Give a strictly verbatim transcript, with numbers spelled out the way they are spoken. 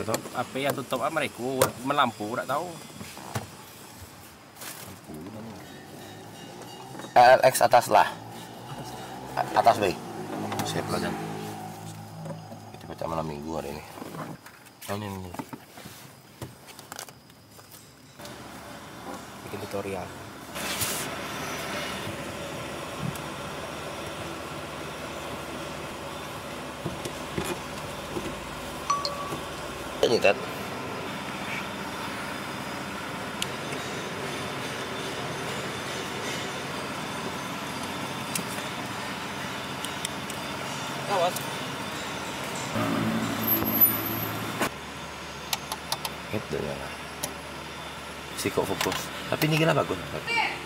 tutup. Apa yang tutup ah mereka melampu tak tahu. Lampu mana? L X atas lah. Atas baik. Saya pelajaran. Kita baca malam minggu hari ini. Oh, ini ini. Bikin tutorial. Ini Ted. Awas. Itu ya. Si kok fokus. Tapi ini gila bagus.